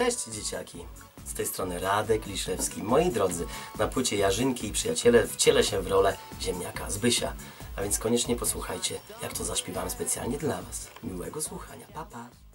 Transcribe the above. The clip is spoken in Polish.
Cześć dzieciaki, z tej strony Radek Liszewski. Moi drodzy, na płycie Jarzynki i Przyjaciele wcielę się w rolę ziemniaka Zbysia. A więc koniecznie posłuchajcie, jak to zaśpiewałem specjalnie dla Was. Miłego słuchania, pa pa!